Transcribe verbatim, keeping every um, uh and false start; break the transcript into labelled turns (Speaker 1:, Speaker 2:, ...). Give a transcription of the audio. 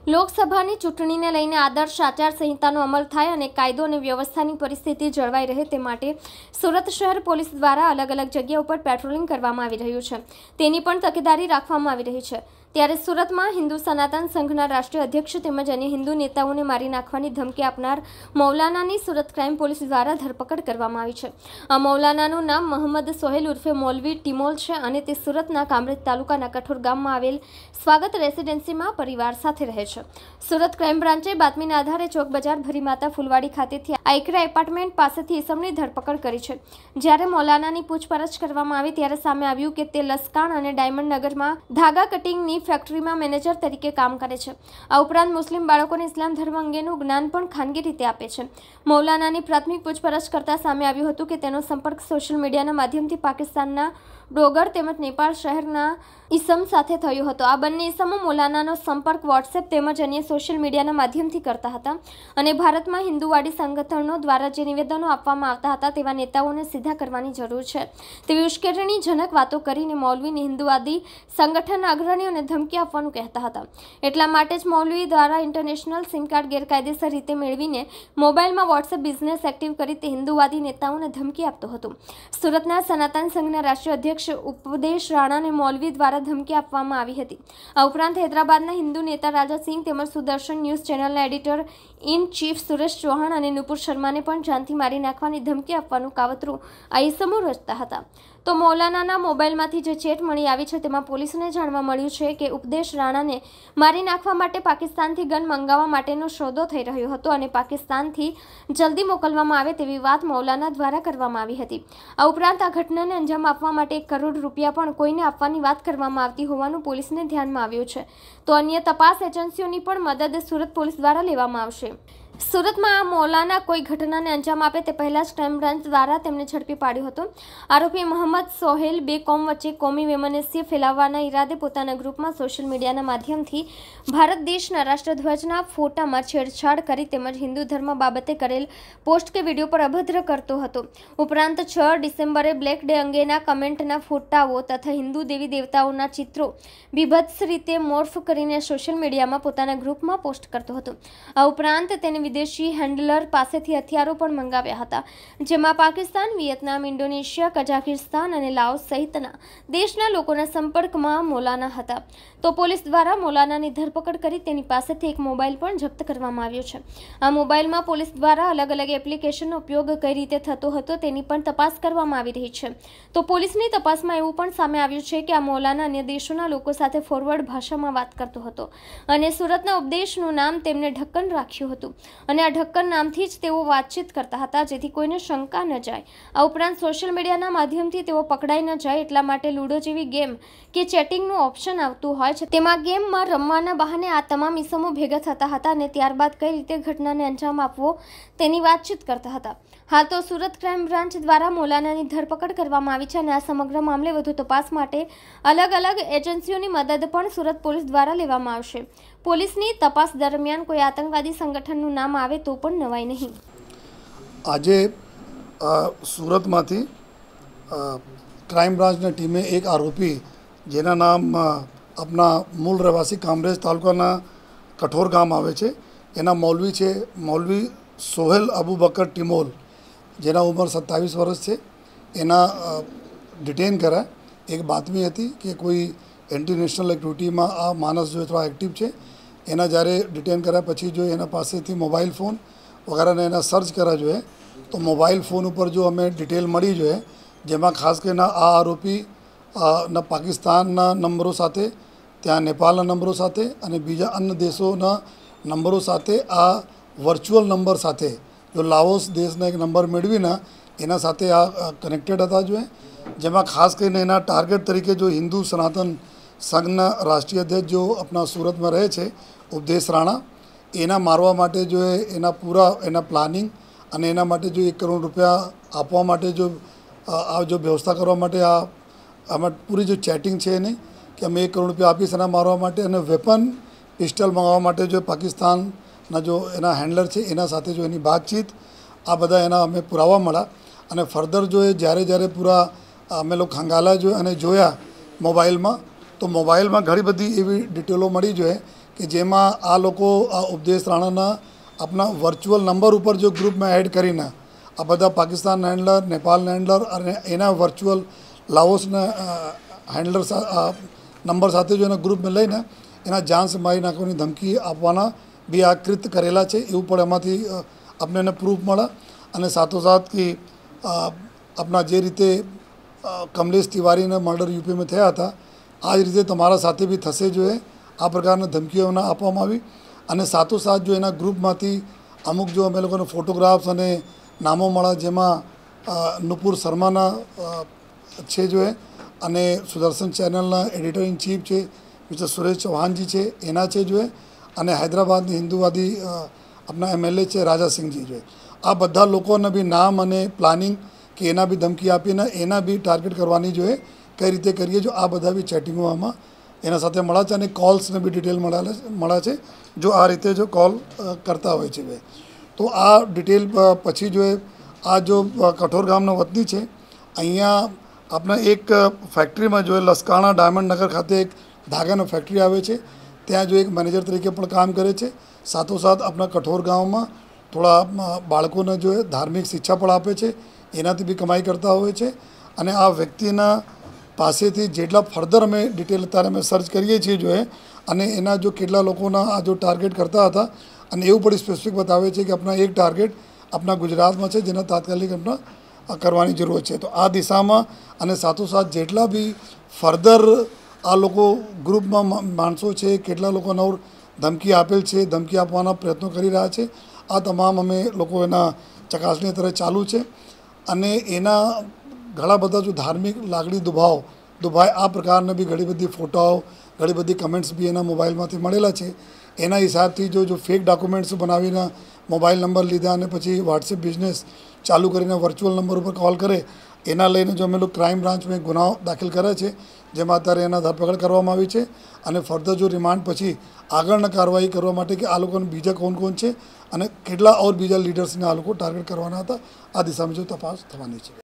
Speaker 1: લોકસભાની ચૂંટણીને લઈને આદર્શ આચાર સંહિતાનો અમલ થાય અને કાયદો અને વ્યવસ્થાની પરિસ્થિતિ જળવાઈ રહે તે માટે સુરત શહેર પોલીસ દ્વારા અલગ અલગ જગ્યા ઉપર પેટ્રોલિંગ કરવામાં આવી રહ્યું છે, તેની પણ તકેદારી રાખવામાં આવી રહી છે। ત્યારે સુરતમાં હિન્દુ સનાતન સંઘના રાષ્ટ્રીય અધ્યક્ષ તેમજ અન્ય હિન્દુ નેતાઓને મારી નાખવાની ધમકી આપનાર મૌલાનાની સુરત ક્રાઇમ પોલીસ દ્વારા ધરપકડ કરવામાં આવી છે। આ મૌલાનાનું નામ મોહમ્મદ સોહેલ ઉર્ફે મૌલવી ટિમોલ છે અને તે સુરતના કામરેજ તાલુકાના કઠોર ગામમાં આવેલ સ્વાગત રેસિડેન્સીમાં પરિવાર સાથે રહે છે। સુરત ક્રાઇમ બ્રાન્ચે બાતમીના આધારે ચોક બજાર ભરીમાતા ફૂલવાડી ખાતેથી આઈકરા એપાર્ટમેન્ટ પાસેથી ઇસમની ધરપકડ કરી છે। જ્યારે મૌલાનાની પૂછપરછ કરવામાં આવી ત્યારે સામે આવ્યું કે તે લસકાણ અને ડાયમંડ નગરમાં ધાગા કટિંગની ફેક્ટરીમાં મેનેજર તરીકે કામ કરે છે। આ ઉપરાંત મુસ્લિમ બાળકોને ઇસ્લામ ધર્મ અંગેનું જ્ઞાન પણ ખાનગી રીતે આપે છે। મૌલાનાની પ્રાથમિક પૂછપરછ કરતા સામે આવ્યું હતું કે તેનો સંપર્ક સોશિયલ મીડિયાના માધ્યમથી પાકિસ્તાનના ડોગર તેમજ નેપાળ શહેરના ઈસમ સાથે થયો હતો। આ બંને ઈસમો મૌલાનાનો સંપર્ક વોટ્સએપ તેમજ અન્ય સોશિયલ મીડિયાના માધ્યમથી કરતા હતા અને ભારતમાં હિન્દુવાદી સંગઠનો દ્વારા જે નિવેદનો આપવામાં આવતા હતા તેવા નેતાઓને સીધા કરવાની જરૂર છે તેવી ઉશ્કેરણીજનક વાતો કરીને મૌલવીને હિન્દુવાદી સંગઠનના અગ્રણીઓને ધમકી આપવાનું કહેતા હતા। એટલા માટે જ મૌલવી દ્વારા ઇન્ટરનેશનલ સિમ કાર્ડ ગેરકાયદેસર રીતે મેળવીને મોબાઈલમાં વોટ્સએપ બિઝનેસ એક્ટિવ કરી તે હિન્દુવાદી નેતાઓને ધમકી આપતો હતો। સુરતના સનાતન સંઘના રાષ્ટ્રીય અધ્યક્ષ ઉપદેશ રાણાને મૌલવી દ્વારા ધમકી આપવામાં આવી હતી। આ ઉપરાંત હૈદરાબાદના હિન્દુ નેતા રાજા સિંહ તેમજ સુદર્શન ન્યૂઝ ચેનલના editor in chief Suresh Chauhan અને નુપુર શર્માને પણ જાનથી મારી નાખવાની ધમકી આપવાનું કાવતરું આ ઈસમો રચતા હતા। તો મૌલાનાના મોબાઈલમાંથી જે ચેટ મળી આવી છે તેમાં પોલીસને જાણવા મળ્યું છે કે ઉપદેશ રાણાને મારી નાખવા માટે પાકિસ્તાનથી ગન મંગાવવા માટેનો સોદો થઈ રહ્યો હતો અને પાકિસ્તાનથી જલ્દી મોકલવામાં આવે તેવી વાત મૌલાના દ્વારા કરવામાં આવી હતી। આ ઉપરાંત આ ઘટનાને અંજામ આપવા માટે એક કરોડ રૂપિયા પણ કોઈને આપવાની વાત કરવામાં આવતી હોવાનું પોલીસને ધ્યાનમાં આવ્યું છે। તો અન્ય તપાસ એજન્સીઓની પણ મદદ સુરત પોલીસ દ્વારા લેવામાં આવશે। સુરતમાં આ મૌલાના કોઈ ઘટનાને અંજામ આપે તે પહેલા જ ક્રાઇમ બ્રાન્ચ દ્વારા તેમને ઝડપી પાડ્યો હતો। આરોપી મોહમ્મદ સોહેલ બે કોમ વચ્ચે કોમી વૈમનસ્ય ફેલાવવાના ઈરાદે પોતાના ગ્રુપમાં સોશિયલ મીડિયાના માધ્યમથી ભારત દેશના રાષ્ટ્રધ્વજના ફોટામાં છેડછાડ કરી તેમજ હિન્દુ ધર્મ બાબતે કરેલ પોસ્ટ કે વિડીયો પર અભદ્ર કરતો હતો। ઉપરાંત છ ડિસેમ્બરે બ્લેક ડે અંગેના કમેન્ટના ફોટાઓ તથા હિન્દુ દેવી દેવતાઓના ચિત્રો બીભત્સ રીતે મોર્ફ કરીને સોશિયલ મીડિયામાં પોતાના ગ્રુપમાં પોસ્ટ કરતો હતો। આ ઉપરાંત તેને વિદેશી હેન્ડલર પાસેથી હથિયારો પણ મંગાવ્યા હતા, જેમાં પાકિસ્તાન, વિયેતનામ, ઇન્ડોનેશિયા, કઝાકિસ્તાન અને લાઓસ સહિતના દેશના લોકોના સંપર્કમાં મૌલાના હતા। તો પોલીસ દ્વારા મૌલાનાની ધરપકડ કરી તેની પાસેથી એક મોબાઈલ પણ જપ્ત કરવામાં આવ્યો છે। આ મોબાઈલમાં પોલીસ દ્વારા અલગ અલગ એપ્લિકેશનનો ઉપયોગ કઈ રીતે થતો હતો તેની પણ તપાસ કરવામાં આવી રહી છે। તો પોલીસની તપાસમાં એવું પણ સામે આવ્યું છે કે આ મૌલાના અન્ય દેશોના લોકો સાથે ફોરવર્ડ ભાષામાં વાત કરતો હતો અને સુરતના ઉપદેશનું નામ તેમને ઢક્કન રાખ્યું હતું અને આ ઢક્કન નામથી જ તેઓ વાતચીત કરતા હતા જેથી કોઈને શંકા ન જાય। આ ઉપરાંત સોશિયલ મીડિયાના માધ્યમથી તેઓ પકડાઈ ન જાય એટલા માટે લૂડો જેવી ગેમ કે ચેટિંગનું ઓપ્શન આવતું હોય છે તેમાં ગેમમાં રમવાના બહાને આ તમામ ઈસમો ભેગા થતા હતા અને ત્યારબાદ કઈ રીતે ઘટનાને અંજામ આપવો તેની વાતચીત કરતા હતા। હાલ તો સુરત ક્રાઇમ બ્રાન્ચ દ્વારા મૌલાનાની ધરપકડ કરવામાં આવી છે અને આ સમગ્ર મામલે વધુ તપાસ માટે અલગ અલગ એજન્સીઓની મદદ પણ સુરત પોલીસ દ્વારા લેવામાં આવશે। પોલીસની તપાસ દરમિયાન કોઈ આતંકવાદી સંગઠનનું નામ આવે તો પણ નવાઈ નહીં।
Speaker 2: આજે સુરતમાંથી ક્રાઇમ બ્રાન્ચની ટીમે એક આરોપી જેના નામ આપણા મૂળ રહેવાસી કામરેજ તાલુકાના કઠોર ગામ આવે છે એના મૌલવી છે મૌલવી સોહેલ અબુબકર ટિમોલ જેના ઉંમર સત્તાવીસ વર્ષ છે એના ડિટેન કર્યા। એક બાતમી હતી કે કોઈ ઇન્ટરનેશનલ એક્ટિવિટીમાં આ માણસ જો થોડા એક્ટિવ છે એના જ્યારે ડિટેન કર્યા પછી જો એના પાસેથી મોબાઈલ ફોન વગેરેને એના સર્ચ કર્યા જોઈએ તો મોબાઈલ ફોન ઉપર જો અમે ડિટેલ મળી જોઈએ જેમાં ખાસ કરીને આ આરોપી ના પાકિસ્તાનના નંબરો સાથે ત્યાં નેપાળના નંબરો સાથે અને બીજા અન્ય દેશોના નંબરો સાથે આ વર્ચ્યુઅલ નંબર સાથે જો લાઓસ દેશના એક નંબર મેળવીને એના સાથે આ કનેક્ટેડ હતા જોઈએ જેમાં ખાસ કરીને એના ટાર્ગેટ તરીકે જો હિન્દુ સનાતન સંઘના રાષ્ટ્રીય અધ્યક્ષ જો આપણા સુરતમાં રહે છે ઉપદેશ રાણા એના મારવા માટે જો એના પૂરા એના પ્લાનિંગ અને એના માટે જો એક કરોડ રૂપિયા આપવા માટે જો આ જો વ્યવસ્થા કરવા માટે આ આમાં પૂરી જો ચેટિંગ છે એની કે અમે એક કરોડ રૂપિયા આપીશ એના મારવા માટે અને વેપન પિસ્ટલ મંગાવવા માટે જો પાકિસ્તાનના જો એના હેન્ડલર છે એના સાથે જો એની બાતચીત આ બધા એના અમે પુરાવા મળ્યા અને ફર્ધર જો એ જ્યારે જ્યારે પૂરા અમે લોકો ખંગાલા જો અને જોયા મોબાઈલમાં તો મોબાઈલમાં ઘણી બધી એવી ડિટેલો મળી જોઈએ કે જેમાં આ લોકો આ ઉપદેશ રાણાના આપણા વર્ચ્યુઅલ નંબર ઉપર જો ગ્રુપમાં એડ કરીને આ બધા પાકિસ્તાન હેન્ડલર, નેપાલ હેન્ડલર અને એના વર્ચ્યુઅલ લાઓસના હેન્ડલર નંબર સાથે જો એના ગ્રુપમાં લઈને એના જાન સે મારી નાખવાની ધમકી આપવાના બી આ કૃત કરેલા છે એવું પણ એમાંથી આપણે એને પ્રૂફ મળે. અને સાથોસાથ કે આપણા જે રીતે કમલેશ તિવારીના મર્ડર યુપીમાં થયા હતા આ જ રીતે તમારા સાથે બી થશે જોઈએ આ પ્રકારની ધમકીઓ એમને આપવામાં આવી. અને સાથોસાથ જો એના ગ્રુપમાંથી અમુક જો અમે લોકોને ફોટોગ્રાફ્સ અને નામો મળ્યા જેમાં નુપુર શર્માના છે જોઈએ અને સુદર્શન ચેનલના એડિટર ઇન ચીફ છે મિસ્ટર સુરેશ ચૌહાણજી છે એના છે જોઈએ અને હૈદરાબાદની હિન્દુવાદી આપણા એમએલએ છે રાજાસિંહજી જોઈએ. આ બધા લોકોને બી નામ અને પ્લાનિંગ કે એના બી ધમકી આપીને એના બી ટાર્ગેટ કરવાની જોઈએ કઈ રીતે કરીએ જો આ બધા બી ચેટિંગો આમાં એના સાથે મળ્યા છે અને કોલ્સને બી ડિટેલ મળ્યા મળ્યા છે જો આ રીતે જો કોલ કરતા હોય છે. તો આ ડિટેલ પછી જો આ જો કઠોર ગામના વતની છે અહીંયા આપણા એક ફેક્ટરીમાં જો લસકાણા ડાયમંડ નગર ખાતે એક ધાગાનો ફેક્ટરી આવે છે ત્યાં જો એક મેનેજર તરીકે પણ કામ કરે છે. સાથોસાથ આપણા કઠોર ગામમાં થોડા બાળકોને જો ધાર્મિક શિક્ષા પણ આપે છે એનાથી બી કમાઈ કરતા હોય છે. અને આ વ્યક્તિના પાસેથી જેટલા ફર્ધર અમે ડિટેલ અત્યારે અમે સર્ચ કરીએ છીએ જોઈએ અને એના જો કેટલા લોકોના આ જો ટાર્ગેટ કરતા હતા અને એવું પણ સ્પેસિફિક બતાવે છે કે આપણા એક ટાર્ગેટ આપણા ગુજરાતમાં છે જેના તાત્કાલિક આપણા કરવાની જરૂર છે. તો આ દિશામાં અને સાથોસાથ જેટલા બી ફર્ધર આ લોકો ગ્રુપમાં માણસો છે કેટલા લોકોને ધમકી આપેલ છે ધમકી આપવાના પ્રયત્નો કરી રહ્યા છે આ તમામ અમે લોકો એના ચકાસણી તરફ ચાલુ છે. અને એના ઘણા બધા જો ધાર્મિક લાગણી દુભાવ દુભાય આ પ્રકારના બી ઘણી બધી ફોટાઓ ઘણી બધી કમેન્ટ્સ બી એના મોબાઈલમાંથી મળેલા છે. એના હિસાબથી જો જો ફેક ડોક્યુમેન્ટ્સ બનાવીને મોબાઈલ નંબર લીધા અને પછી વોટ્સએપ બિઝનેસ ચાલુ કરીને વર્ચ્યુઅલ નંબર ઉપર કોલ કરે એના લઈને જો અમે લોકો ક્રાઇમ બ્રાન્ચમાં ગુનાઓ દાખલ કરે છે જેમાં અત્યારે એના ધરપકડ કરવામાં આવી છે. અને ફર્ધર જો રિમાન્ડ પછી આગળના કાર્યવાહી કરવા માટે કે આ લોકોને બીજા કોણ કોણ છે અને કેટલા ઓર બીજા લીડર્સને આ લોકો ટાર્ગેટ કરવાના હતા આ દિશામાં જો તપાસ થવાની છે.